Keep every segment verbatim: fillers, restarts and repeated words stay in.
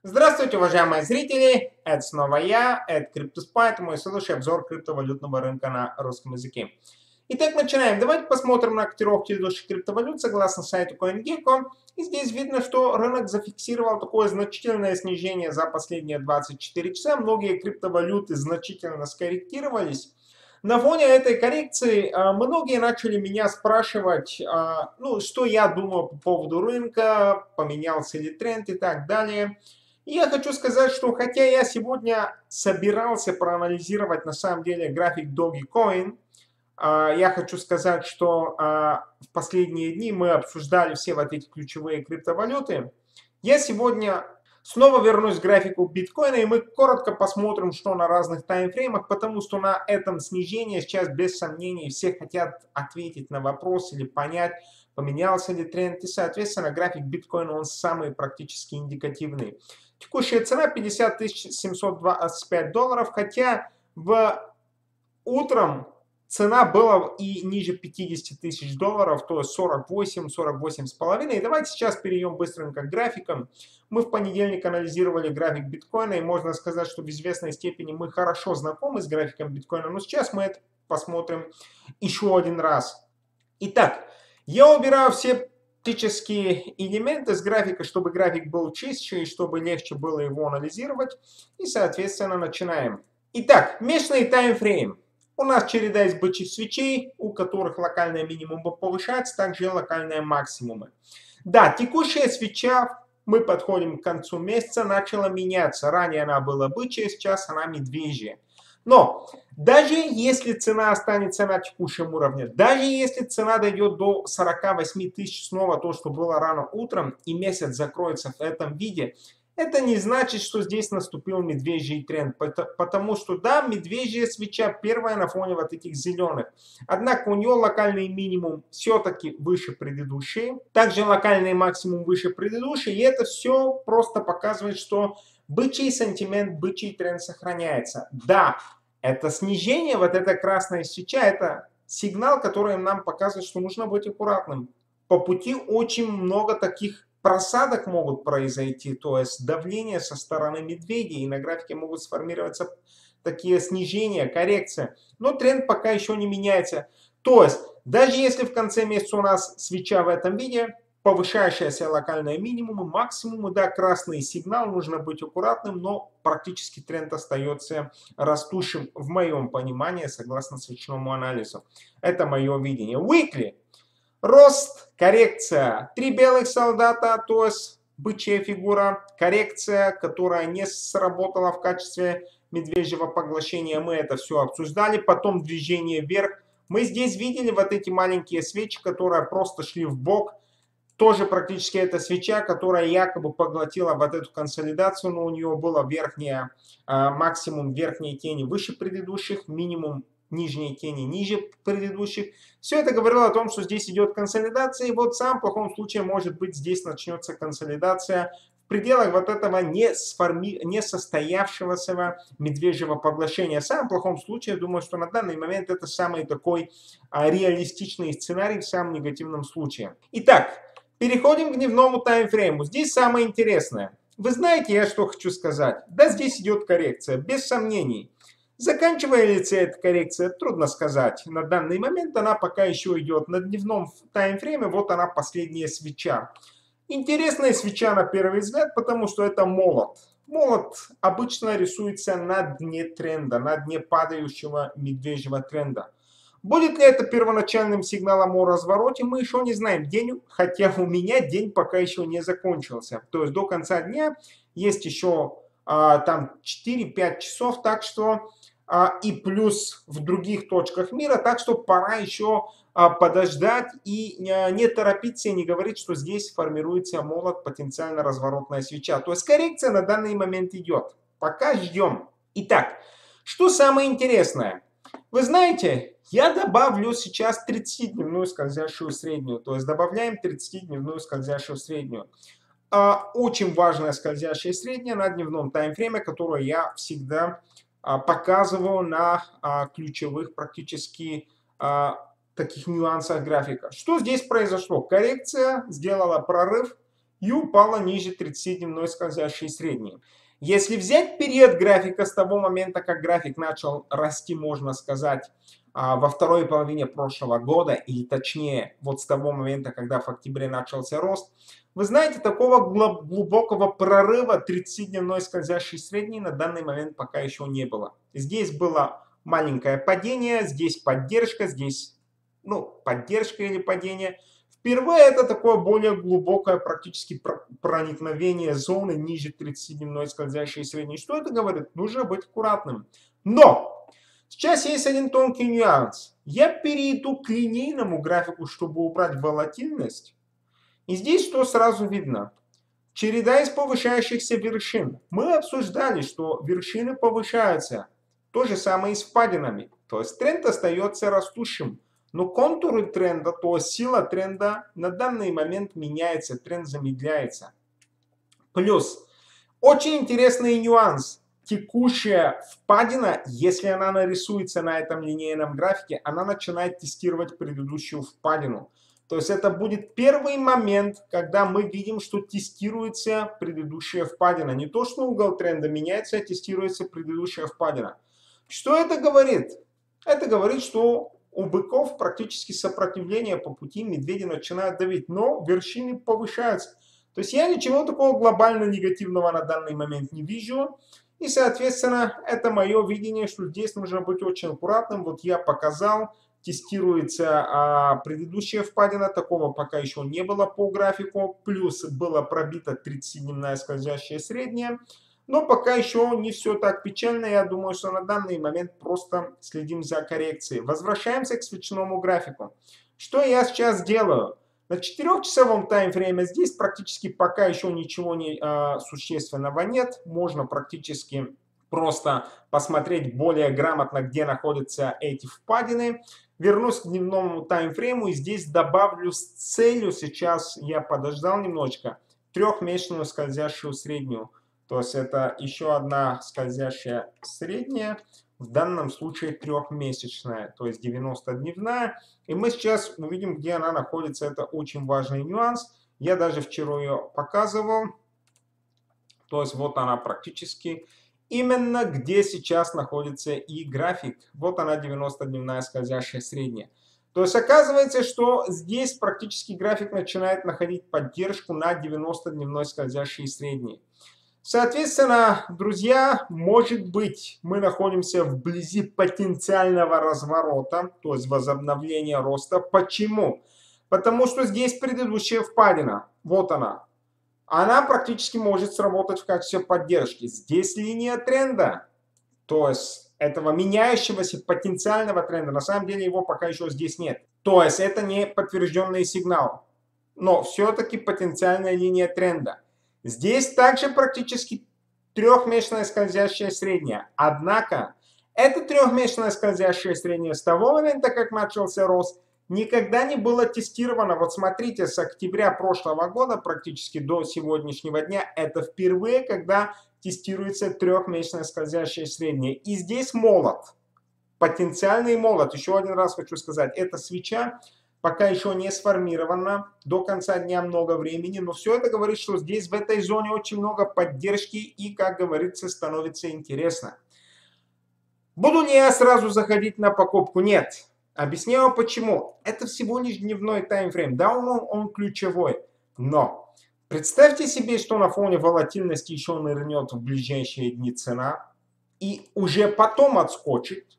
Здравствуйте, уважаемые зрители! Это снова я, это CryptoSpy, это мой следующий обзор криптовалютного рынка на русском языке. Итак, начинаем. Давайте посмотрим на котировки ведущих криптовалют согласно сайту CoinGecko. И здесь видно, что рынок зафиксировал такое значительное снижение за последние двадцать четыре часа. Многие криптовалюты значительно скорректировались. На фоне этой коррекции а, многие начали меня спрашивать, а, ну, что я думаю по поводу рынка, поменялся ли тренд и так далее. И я хочу сказать, что хотя я сегодня собирался проанализировать на самом деле график Dogecoin, а, я хочу сказать, что а, в последние дни мы обсуждали все вот эти ключевые криптовалюты. Я сегодня снова вернусь к графику биткоина, и мы коротко посмотрим, что на разных таймфреймах, потому что на этом снижении сейчас без сомнений все хотят ответить на вопрос или понять, поменялся ли тренд. И, соответственно, график биткоина, он самый практически индикативный. Текущая цена пятьдесят тысяч семьсот двадцать пять долларов, хотя в утром цена была и ниже пятидесяти тысяч долларов, то есть сорок восемь, сорок восемь с половиной. Давайте сейчас перейдем быстренько к графикам. Мы в понедельник анализировали график биткоина, и можно сказать, что в известной степени мы хорошо знакомы с графиком биткоина, но сейчас мы это посмотрим еще один раз. Итак, я убираю все тактические элементы с графика, чтобы график был чище и чтобы легче было его анализировать. И, соответственно, начинаем. Итак, месячный таймфрейм. У нас череда из бычьих свечей, у которых локальные минимумы повышаются, также и локальные максимумы. Да, текущая свеча, мы подходим к концу месяца, начала меняться. Ранее она была бычья, сейчас она медвежья. Но даже если цена останется на текущем уровне, даже если цена дойдет до сорока восьми тысяч, снова то, что было рано утром, и месяц закроется в этом виде, это не значит, что здесь наступил медвежий тренд, потому что, да, медвежья свеча первая на фоне вот этих зеленых. Однако у нее локальный минимум все-таки выше предыдущий, также локальный максимум выше предыдущий, и это все просто показывает, что бычий сантимент, бычий тренд сохраняется. Да, это снижение, вот эта красная свеча, это сигнал, который нам показывает, что нужно быть аккуратным. По пути очень много таких просадок могут произойти, то есть давление со стороны медведей, и на графике могут сформироваться такие снижения, коррекция. Но тренд пока еще не меняется. То есть, даже если в конце месяца у нас свеча в этом виде, повышающиеся локальные минимумы, максимумы, да, красный сигнал, нужно быть аккуратным, но практически тренд остается растущим в моем понимании, согласно свечному анализу. Это мое видение. Weekly. Рост, коррекция, три белых солдата, то есть бычья фигура, коррекция, которая не сработала в качестве медвежьего поглощения, мы это все обсуждали, потом движение вверх. Мы здесь видели вот эти маленькие свечи, которые просто шли в бок. Тоже практически это свеча, которая якобы поглотила вот эту консолидацию, но у нее было верхняя, максимум верхней тени выше предыдущих, минимум нижние тени ниже предыдущих. Все это говорило о том, что здесь идет консолидация, и вот в самом плохом случае, может быть, здесь начнется консолидация в пределах вот этого не, сформи... не состоявшегося медвежьего поглощения. В самом плохом случае, я думаю, что на данный момент это самый такой а, реалистичный сценарий в самом негативном случае. Итак, переходим к дневному таймфрейму. Здесь самое интересное. Вы знаете, я что хочу сказать? Да, здесь идет коррекция, без сомнений. Заканчивается эта коррекция, трудно сказать. На данный момент она пока еще идет на дневном таймфрейме. Вот она, последняя свеча. Интересная свеча на первый взгляд, потому что это молот. Молот обычно рисуется на дне тренда, на дне падающего медвежьего тренда. Будет ли это первоначальным сигналом о развороте, мы еще не знаем. День, хотя у меня день пока еще не закончился. То есть до конца дня есть еще а, там четыре-пять часов, так что а, и плюс в других точках мира, так что пора еще а, подождать и а, не торопиться и не говорить, что здесь формируется молот, потенциально разворотная свеча. То есть коррекция на данный момент идет. Пока ждем. Итак, что самое интересное? Вы знаете, я добавлю сейчас тридцатидневную скользящую среднюю. То есть добавляем тридцатидневную скользящую среднюю. Очень важная скользящая средняя на дневном таймфрейме, которую я всегда показываю на ключевых практически таких нюансах графика. Что здесь произошло? Коррекция сделала прорыв и упала ниже тридцатидневной скользящей средней. Если взять период графика с того момента, как график начал расти, можно сказать, во второй половине прошлого года, или точнее, вот с того момента, когда в октябре начался рост, вы знаете, такого глубокого прорыва тридцатидневной скользящей средней на данный момент пока еще не было. Здесь было маленькое падение, здесь поддержка, здесь, ну, поддержка или падение. Впервые это такое более глубокое практически проникновение зоны ниже тридцатидневной скользящей средней. Что это говорит? Нужно быть аккуратным. Но сейчас есть один тонкий нюанс. Я перейду к линейному графику, чтобы убрать волатильность. И здесь что сразу видно? Череда из повышающихся вершин. Мы обсуждали, что вершины повышаются. То же самое и с впадинами. То есть тренд остается растущим. Но контуры тренда, то есть сила тренда на данный момент меняется, тренд замедляется. Плюс, очень интересный нюанс. Текущая впадина, если она нарисуется на этом линейном графике, она начинает тестировать предыдущую впадину. То есть это будет первый момент, когда мы видим, что тестируется предыдущая впадина. Не то, что угол тренда меняется, а тестируется предыдущая впадина. Что это говорит? Это говорит, что у быков практически сопротивление по пути, медведи начинают давить, но вершины повышаются. То есть я ничего такого глобально негативного на данный момент не вижу. И, соответственно, это мое видение, что здесь нужно быть очень аккуратным. Вот я показал, тестируется а, предыдущая впадина, такого пока еще не было по графику. Плюс была пробита тридцатидневная скользящая средняя. Но пока еще не все так печально. Я думаю, что на данный момент просто следим за коррекцией. Возвращаемся к свечному графику. Что я сейчас делаю? На четырехчасовом таймфрейме здесь практически пока еще ничего не, э, существенного нет. Можно практически просто посмотреть более грамотно, где находятся эти впадины. Вернусь к дневному таймфрейму и здесь добавлю с целью, сейчас я подождал немножечко, трехмесячную скользящую среднюю. То есть это еще одна скользящая средняя, в данном случае трехмесячная, то есть девяностодневная. И мы сейчас увидим, где она находится. Это очень важный нюанс. Я даже вчера ее показывал. То есть вот она практически именно где сейчас находится и график. Вот она девяностодневная скользящая средняя. То есть оказывается, что здесь практически график начинает находить поддержку на девяностодневной скользящей средней. Соответственно, друзья, может быть, мы находимся вблизи потенциального разворота, то есть возобновления роста. Почему? Потому что здесь предыдущая впадина, вот она. Она практически может сработать в качестве поддержки. Здесь линия тренда, то есть этого меняющегося потенциального тренда. На самом деле его пока еще здесь нет. То есть это не подтвержденный сигнал, но все-таки потенциальная линия тренда. Здесь также практически трехмесячная скользящая средняя. Однако, эта трехмесячная скользящая средняя с того момента, как начался рост, никогда не было тестировано. Вот смотрите, с октября прошлого года практически до сегодняшнего дня, это впервые, когда тестируется трехмесячная скользящая средняя. И здесь молот, потенциальный молот. Еще один раз хочу сказать, это свеча. Пока еще не сформировано, до конца дня много времени, но все это говорит, что здесь в этой зоне очень много поддержки и, как говорится, становится интересно. Буду ли я сразу заходить на покупку? Нет. Объясняю почему. Это всего лишь дневной таймфрейм, да, он, он ключевой, но представьте себе, что на фоне волатильности еще нырнет в ближайшие дни цена и уже потом отскочит.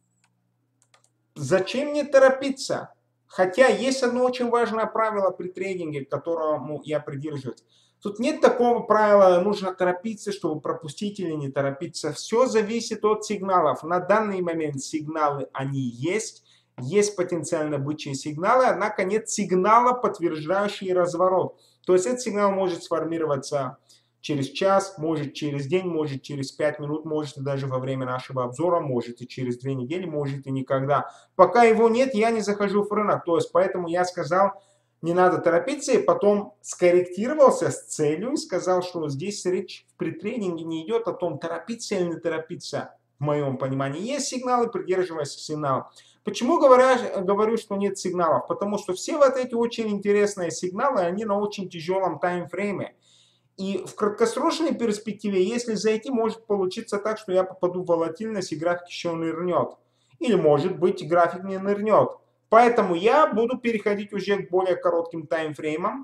Зачем мне торопиться? Хотя есть одно очень важное правило при трейдинге, к которому я придерживаюсь. Тут нет такого правила, нужно торопиться, чтобы пропустить или не торопиться. Все зависит от сигналов. На данный момент сигналы, они есть. Есть потенциально бычьи сигналы, однако нет сигнала, подтверждающего разворот. То есть этот сигнал может сформироваться через час, может через день, может через пять минут, может и даже во время нашего обзора, может и через две недели, может и никогда. Пока его нет, я не захожу в рынок. То есть поэтому я сказал, не надо торопиться, и потом скорректировался с целью и сказал, что здесь речь при трейдинге не идет о том, торопиться или не торопиться. В моем понимании есть сигналы, придерживайся сигнала. Почему говоря, говорю, что нет сигналов? Потому что все вот эти очень интересные сигналы, они на очень тяжелом таймфрейме. И в краткосрочной перспективе, если зайти, может получиться так, что я попаду в волатильность и график еще нырнет. Или может быть график не нырнет. Поэтому я буду переходить уже к более коротким таймфреймам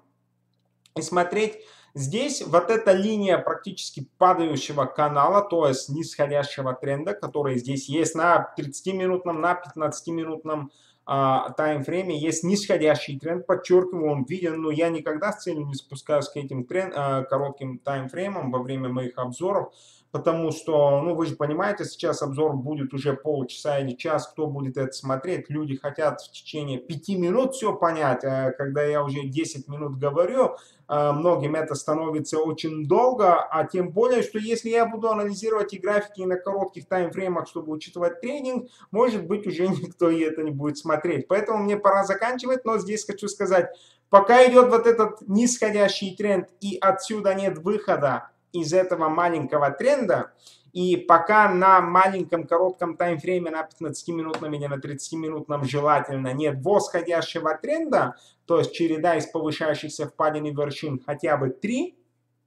и смотреть. Здесь вот эта линия практически падающего канала, то есть нисходящего тренда, который здесь есть на тридцатиминутном, на пятнадцатиминутном а, таймфрейме, есть нисходящий тренд, подчеркиваю, он виден, но я никогда с целью не спускаюсь к этим тренд, а, коротким таймфреймам во время моих обзоров, потому что, ну, вы же понимаете, сейчас обзор будет уже полчаса или час, кто будет это смотреть, люди хотят в течение пяти минут все понять, а когда я уже десять минут говорю, многим это становится очень долго, а тем более, что если я буду анализировать и графики на коротких таймфреймах, чтобы учитывать трейдинг, может быть, уже никто и это не будет смотреть. Поэтому мне пора заканчивать, но здесь хочу сказать, пока идет вот этот нисходящий тренд и отсюда нет выхода из этого маленького тренда, и пока на маленьком коротком таймфрейме, на пятнадцатиминутном или на тридцатиминутном желательно нет восходящего тренда, то есть череда из повышающихся впадин и вершин, хотя бы три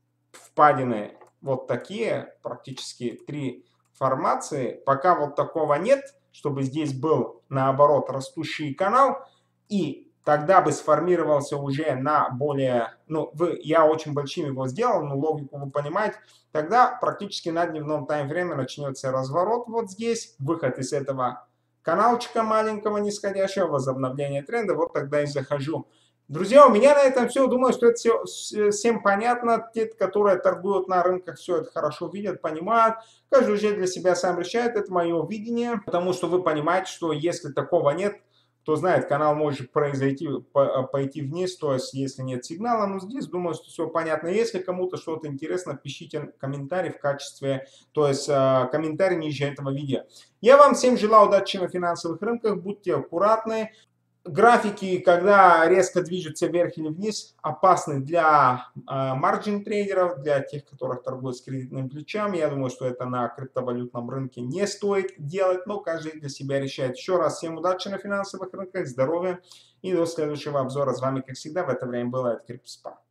впадины, вот такие, практически три формации, пока вот такого нет, чтобы здесь был наоборот растущий канал, и тогда бы сформировался уже на более, ну, вы, я очень большим его сделал, но логику вы понимаете, тогда практически на дневном таймфрейме начнется разворот вот здесь, выход из этого каналчика маленького нисходящего, возобновление тренда, вот тогда и захожу. Друзья, у меня на этом все. Думаю, что это все всем понятно. Те, которые торгуют на рынках, все это хорошо видят, понимают. Каждый уже для себя сам решает. Это мое видение. Потому что вы понимаете, что если такого нет, кто знает, канал может произойти, пойти вниз, то есть если нет сигнала. Но здесь, думаю, что все понятно. Если кому-то что-то интересно, пишите комментарий в качестве, то есть комментарий ниже этого видео. Я вам всем желаю удачи на финансовых рынках. Будьте аккуратны. Графики, когда резко движутся вверх или вниз, опасны для марджин трейдеров, для тех, которых торгуют с кредитным плечом. Я думаю, что это на криптовалютном рынке не стоит делать, но каждый для себя решает. Еще раз всем удачи на финансовых рынках, здоровья и до следующего обзора. С вами, как всегда, в это время был CryptoSpa.